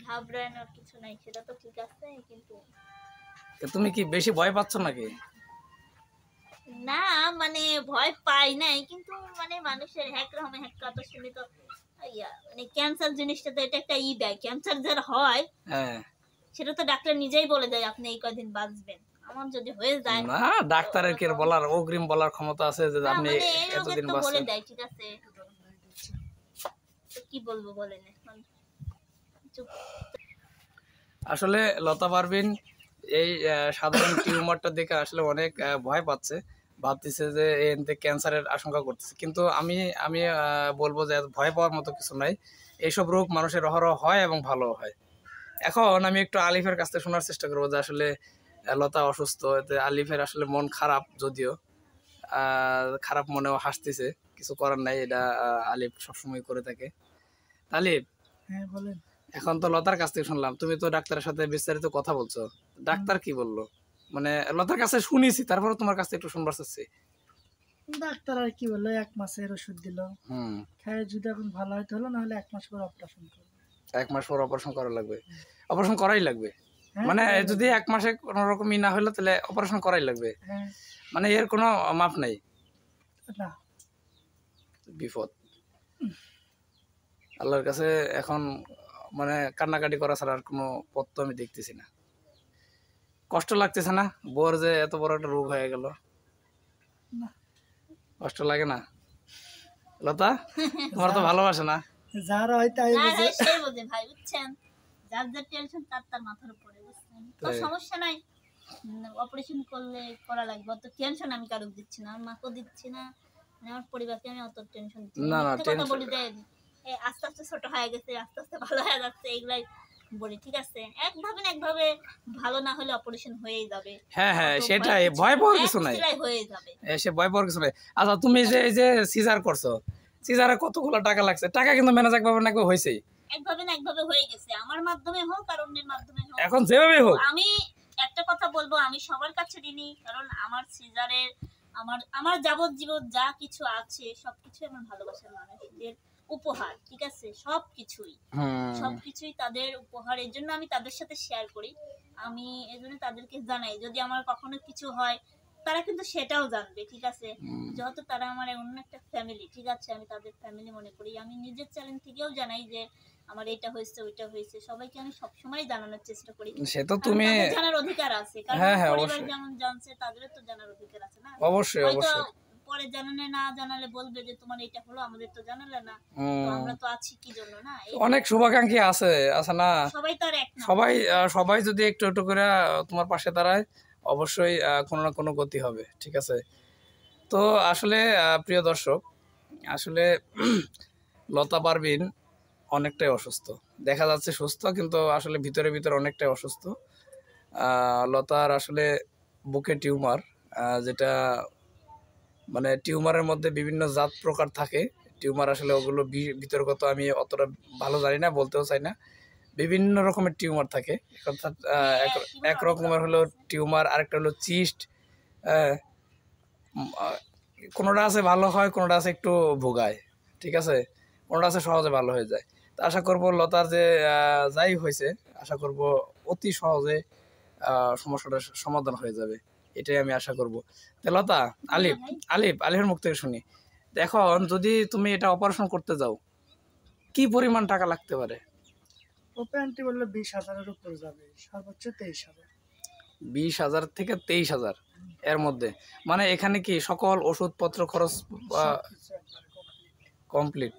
ঘাবড়ানোর কিছু নাই, সেটা তো ঠিক আছে, কিন্তু তুমি কি বেশি ভয় পাচ্ছ নাকি? না মানে ভয় পাই নাই, কিন্তু মানে মানুষের হ্যাক রকম হ্যাক কথা শুনি তো মানে ক্যান্সার জিনিসটা তো এটা একটা দেয়, ক্যান্সার যার হয় সেটা তো ডাক্তার নিজেই বলে দেয় আপনি এই কদিন বাঁচবেন। আমার যদি হয়ে যায় না, ডাক্তারের কি বলার অগ্রিম বলার ক্ষমতা আছে যে আপনি এতদিন বাঁচবেন? বলে দেয়, ঠিক আছে, কি বলবো বলেন এখন। আসলে লতা পারভিন এই সাধারণ টিউমারটা দেখে আসলে অনেক ভয় পাচ্ছে, ভাবতেছে যে এতে ক্যান্সারের আশঙ্কা করতেছে, কিন্তু আমি আমি বলবো যে ভয় পাওয়ার মতো কিছু নাই। এইসব রোগ মানুষের অহরহ হয় এবং ভালো হয়। এখন আমি একটু আলিফের কাছ থেকে শোনার চেষ্টা করবো যে আসলে লতা অসুস্থ, এতে আলিফের আসলে মন খারাপ, যদিও খারাপ মনেও হাসতেছে, কিছু করার নাই, এটা আলিফ সবসময় করে থাকে। আলিফ, হ্যাঁ বলেন। এখন তো লতার কাছ থেকে শুনলাম, তুমি তো ডাক্তারের সাথে বিস্তারিত কথা বলছো, ডাক্তার কি বললো? মানে লতার কাছে শুনেছি, তারপরে তোমার কাছে একটু শুনবার চাচ্ছি। ডাক্তার আর কি বললো, 1 মাসের ওষুধ দিল, খেয়ে যদি এখন ভালো হয়তো হলো, নাহলে 1 মাস পর অপারেশন করবে। 1 মাস পর অপারেশন করা লাগবে? অপারেশন করাই লাগবে? মানে যদি 1 মাসে কোনো রকমই না হলো তাহলে অপারেশন করাই লাগবে? মানে এর কোনো মাপ নাই? না, বিপদ। আল্লাহর কাছে এখন মানে কান্নাকাটি করা ছাড়া আর কোনো পথ তো আমি দেখতেছি না। কষ্ট লাগতেছে না বোর যে এত বড় একটা রোগ হয়ে গেল? কষ্ট লাগে না লতা? তোমার তো ভালোবাসে না? যারা হয় তাই বুঝে। সেই বুঝে ভাই, বুঝছেন, যার যার টেনশন তার তার মাথার উপরে, বুঝছেন তো, সমস্যা নাই, অপারেশন করলে করা লাগবে, অত টেনশন আমি কারো দিচ্ছি না, আমার মাকেও দিচ্ছি না, আমার পরিবারকে আমি অত টেনশন দিচ্ছি না। কথা বলি যে আস্তে আস্তে ছোট হয়ে গেছে, আস্তে আস্তে ভালো হয়ে যাচ্ছে, এগুলাই বলি, ঠিক আছে? একভাবে না একভাবে ভালো না হলে অপারেশন হয়েই যাবে। হ্যাঁ হ্যাঁ, সেটাই, ভয় পাওয়ার কিছু নাই, হয়ে যাবে, সে ভয় পাওয়ার কিছু নাই। আচ্ছা, তুমি যে এই যে সিজার করছো, সিজারে কতগুলো টাকা লাগছে? টাকা কিন্তু ম্যানেজ একভাবে না একভাবে হয়েছেই, একভাবে না একভাবে হয়ে গেছে, আমার মাধ্যমে হোক আর অন্যের মাধ্যমে হোক, এখন যেভাবে হোক। আমি একটা কথা বলবো, আমি সবার কাছে ঋণী, কারণ আমার সিজারের আমার যাবজ্জীবন যা কিছু আছে সবকিছু আমার ভালোবাসার মানুষদের উপহার, ঠিক আছে? সবকিছুই তাদের উপহার, এর জন্য আমি তাদের সাথে শেয়ার করি, আমি এজন্য তাদেরকে জানাই যদি আমার কখনো কিছু হয় তারা কিন্তু সেটাও জানবে, ঠিক আছে? যেহেতু তারা আমার অন্য একটা ফ্যামিলি, ঠিক আছে, আমি তাদের ফ্যামিলি মনে করি। আমি নিজের চ্যানেল থেকেও জানাই যে আমার এটা হয়েছে ওইটা হয়েছে, সবাইকে আমি সবসময় জানানোর চেষ্টা করি। সে তো তুমি জানার অধিকার আছে, কারণ পরিবার যেমন জানছে তাদেরও তো জানার অধিকার আছে না? অবশ্যই অবশ্যই। পরে জানালে না জানালে বলবে যে তোমার এটা হলো, আমাদের তো জানালে না, তো আমরা তো আছি কি জন্য না? অনেক শুভাকাঙ্ক্ষী আছে না? সবাই তো আর এক না, সবাই যদি একটু একটু করে তোমার পাশে দাঁড়ায়, অবশ্যই কোনো না কোনো গতি হবে, ঠিক আছে? তো আসলে প্রিয় দর্শক, আসলে লতা পারভিন অনেকটাই অসুস্থ, দেখা যাচ্ছে সুস্থ, কিন্তু আসলে ভিতরে ভিতরে অনেকটাই অসুস্থ। লতার আসলে বুকে টিউমার, যেটা মানে টিউমারের মধ্যে বিভিন্ন জাত প্রকার থাকে। টিউমার আসলে ওগুলো বিতর্কত, আমি অতটা ভালো জানি না, বলতেও চাই না। বিভিন্ন রকমের টিউমার থাকে, অর্থাৎ এক রকমের হলো টিউমার, আরেকটা হলো চিস্ট। কোনোটা আছে ভালো হয়, কোনোটা আছে একটু ভোগায়, ঠিক আছে? কোনোটা আছে সহজে ভালো হয়ে যায়। তো আশা করব লতার যে যাই হয়েছে, আশা করব অতি সহজে সমস্যাটার সমাধান হয়ে যাবে, এটাই আমি আশা করব। লতা, আলিফের মুখ থেকে শুনি, এখন যদি তুমি এটা অপারেশন করতে যাও, কি পরিমাণ টাকা লাগতে পারে? ওপেনটি বললো 20,000-এর উপর যাবে, সর্বোচ্চ 23,000। 20,000 থেকে 23,000 এর মধ্যে? মানে এখানে কি সকল ওষুধপত্র খরচ কমপ্লিট?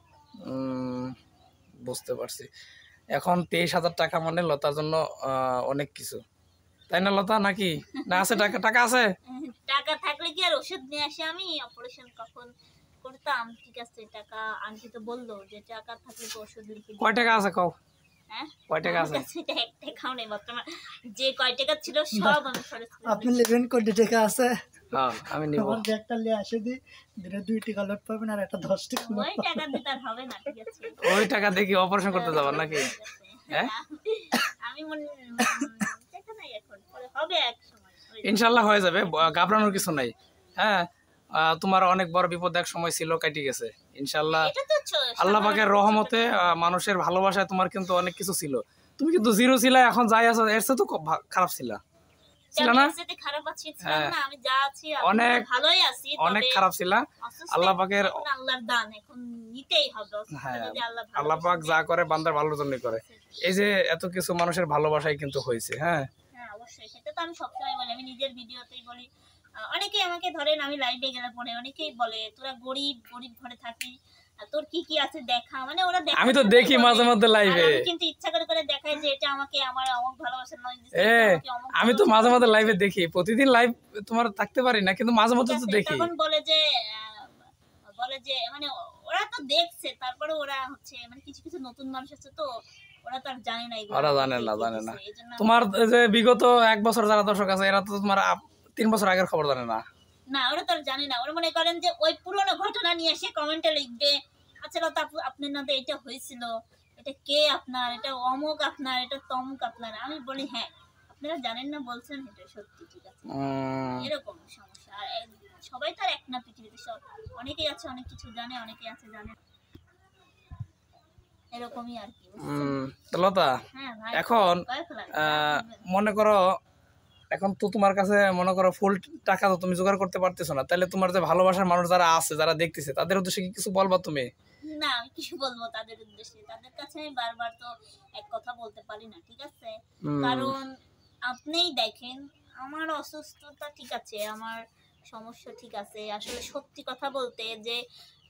বুঝতে পারছি। এখন 23,000 টাকা মানে লতার জন্য অনেক কিছু, তাই না লতা? নাকি না আছে টাকা? টাকা আছে, টাকা থাকলে কি আর ওষুধ নিয়ে আসি আমি? অপারেশন কখন করতাম, ঠিক আছে? টাকা আনতে তো বললো যে টাকা থাকলে তো ওষুধ দিতে। কয় টাকা আছে কও? হ্যাঁ, কয় টাকা আছে? এক টাকাও নেই বর্তমান, যে কয় টাকা ছিল সব আমি খরচ করে। আপনি নেবেন কোটি টাকা আছে? হ্যাঁ, আমি নিব। আমার ব্যাগটা নিয়ে আসে দি, দিনে 2 টাকা লোড পাবেন আর একটা 10 টাকা। ওই টাকা দিতে আর হবে না, ঠিক আছে? ওই টাকা দিয়ে কি অপারেশন করতে যাবেন নাকি? হ্যাঁ, আমি মনে টাকা নাই, এখন পরে হবে, এক সময় ইনশাআল্লাহ হয়ে যাবে, ঘাবড়ানোর কিছু নাই। হ্যাঁ, তোমার অনেক বড় বিপদ এক সময় ছিল, কেটে গেছে, ইনশাআল্লাহ এটা তো আল্লাহ পাকের রহমতে মানুষের ভালোবাসায় তোমার কিন্তু অনেক কিছু ছিল। তুমি কিন্তু জিরো ছিলা, এখন যাই আছো এর চেয়ে তো খারাপ ছিলা, ছিল না? খারাপ আছি ছিলাম না, আমি যা আছি অনেক ভালোই আছি, অনেক খারাপ ছিলা। আল্লাহ পাকের আল্লাহর দান এখন নিতেই হবে। হ্যাঁ, আল্লাহ পাক যা করে বান্দার ভালোর জন্য করে। এই যে এত কিছু মানুষের ভালোবাসাই কিন্তু হয়েছে। হ্যাঁ হ্যাঁ অবশ্যই, সেটা তো আমি সবসময় বলি, আমি নিজের ভিডিওতেই বলি। অনেকেই আমাকে ধরেন আমি লাইভে গেলে পরে অনেকেই বলে তোরা গরিব গরিব ঘরে থাকি, তোর কি কি আছে দেখা, মানে ওরা দেখা, আমি তো দেখি মাঝে মধ্যে লাইভে, কিন্তু ইচ্ছা করে করে দেখায় যে এটা আমাকে আমার অমুক ভালোবাসা নয়, আমি তো মাঝে মধ্যে লাইভে দেখি, প্রতিদিন লাইভ তোমার থাকতে পারি না, কিন্তু মাঝে মধ্যে তো দেখি। তখন বলে যে মানে ওরা তো দেখছে, তারপরে ওরা হচ্ছে মানে কিছু কিছু নতুন মানুষ আছে তো ওরা তো আর জানে না, ওরা জানে না। তোমার যে বিগত 1 বছর যারা দর্শক আছে এরা তো তোমার 3 বছর আগের খবর জানে না। না, ওরা তো আর জানে না। ওরা মনে করেন যে ওই পুরনো ঘটনা নিয়ে এসে কমেন্টে লিখবে, আচ্ছা লতা আপু আপনার নাতে এটা হয়েছিল, এটা কে আপনার, এটা অমুক আপনার, এটা তমুক আপনার। আমি বলি হ্যাঁ আপনারা জানেন না বলছেন, এটা সত্যি, ঠিক আছে, এরকম সমস্যা। আর সবাই তো আর এক না পৃথিবীতে, সব অনেকেই আছে অনেক কিছু জানে, অনেকেই আছে জানে, এরকমই আর কি। লতা এখন মনে করো এখন তো তোমার কাছে মনে করো ফুল টাকা তো তুমি জোগাড় করতে পারতেছো না, তাহলে তোমার যে ভালোবাসার মানুষ যারা আছে যারা দেখতেছে তাদের উদ্দেশ্যে কি কিছু বলবা তুমি? না আমি কিছু বলবো তাদের উদ্দেশ্যে, তাদের কাছে আমি বারবার তো এক কথা বলতে পারি না, ঠিক আছে, কারণ আপনিই দেখেন আমার অসুস্থতা ঠিক আছে, আমার সমস্যা ঠিক আছে, আসলে সত্যি কথা বলতে যে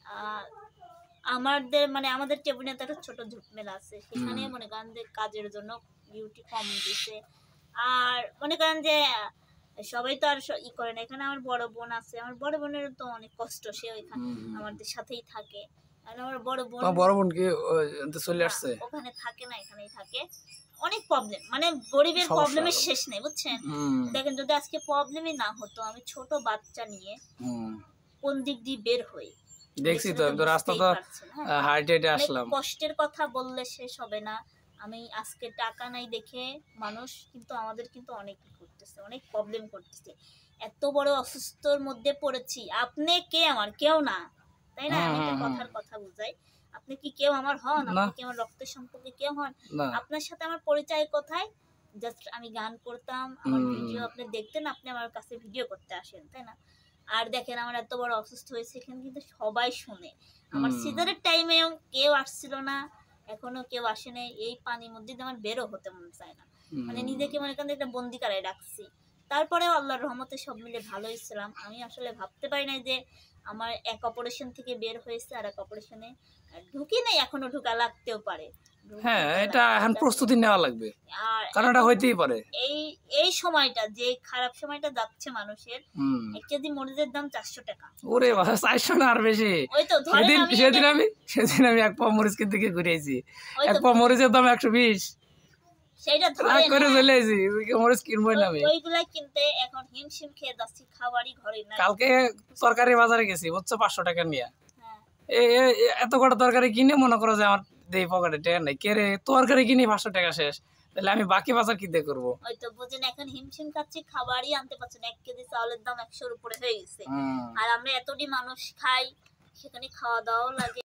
আমাদের টেবিলে একটা ছোট ঝুটমেলা আছে, সেখানে মনে করেন যে কাজের জন্য ডিউটি কম দিছে, আর মনে করেন যে সবাই তো আর করে না, এখানে আমার বড় বোন আছে, আমার বড় বোনের তো অনেক কষ্ট, সে ওইখানে আমাদের সাথেই থাকে, আর আমার বড় বোন কি চলে আসছে, ওখানে থাকে না, এখানেই থাকে, অনেক প্রবলেম, মানে গরিবের প্রবলেমের শেষ নেই, বুঝছেন? দেখেন যদি আজকে প্রবলেমই না হতো, আমি ছোট বাচ্চা নিয়ে কোন দিক দিয়ে বের হই, দেখছি তো রাস্তা তো হাইটে আসলাম, কষ্টের কথা বললে শেষ হবে না। আমি আজকে টাকা নাই দেখে মানুষ কিন্তু আমাদের কিন্তু অনেক করতেছে, অনেক প্রবলেম করতেছে, এত বড় অসুস্থর মধ্যে পড়েছি, আপনি কে আমার কেউ না, তাই না? আমি একটা কথার কথা বুঝাই, আপনি কি কেউ আমার হন? আপনি কি আমার রক্তের সম্পর্কে কেউ হন? আপনার সাথে আমার পরিচয় কোথায়? জাস্ট আমি গান করতাম, আমার ভিডিও আপনি দেখতেন, আপনি আমার কাছে ভিডিও করতে আসেন, তাই না? আর দেখেন আমার এত বড় অসুস্থ হয়েছে, এখানে কিন্তু সবাই শুনে, আমার সিজারের টাইমেও কেউ আসছিল না, এখনো কেউ আসে নাই, এই পানির মধ্যে আমার বেরো হতে মন চায় না, মানে নিজেকে মনে করেন একটা বন্দি কারায় রাখছি, তারপরেও আল্লাহর রহমতে সব মিলে ভালোই ছিলাম। আমি আসলে ভাবতে পারি না যে আমার এক অপারেশন থেকে বের হয়েছে আর এক অপারেশনে ঢুকি নাই, এখনো ঢুকা লাগতেও পারে। হ্যাঁ এটা এখন প্রস্তুতি নেওয়া লাগবে, কারণ এটা হইতেই পারে। এই সময়টা যে খারাপ সময়টা যাচ্ছে মানুষের, 1 কেজি মরিচের দাম 400 টাকা। ওরে বাবা 400 না আর বেশি। ওই তো সেদিন আমি এক পাও মরিচ কিনতে গিয়ে ঘুরেছি, এক পাও মরিচের দাম 120, সেইটা ধরে করে চলে আইছি, মরিচ কিনবই না আমি, ওইগুলা কিনতে এখন হিমশিম খেয়ে যাচ্ছি, খাবারই ঘরে নাই। কালকে তরকারি বাজারে গেছি বুঝছো 500 টাকা নিয়ে, এত কটা তরকারি কিনে মনে করো যে আমার দেই পকেটে টাকা নাই, কে রে তরকারি কিনে 500 টাকা শেষ, তাহলে আমি বাকি বাজার কি দিয়ে করবো? ওই তো বুঝেন এখন হিমশিম খাচ্ছি, খাবারই আনতে পারছি না, 1 কেজি চাউলের দাম 100-র উপরে হয়ে গেছে, আর আমরা এতটি মানুষ খাই, সেখানে খাওয়া দাওয়াও লাগে।